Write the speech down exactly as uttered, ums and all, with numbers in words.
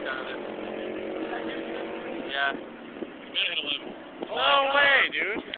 out of it. Yeah. Minute eleven. No way, dude.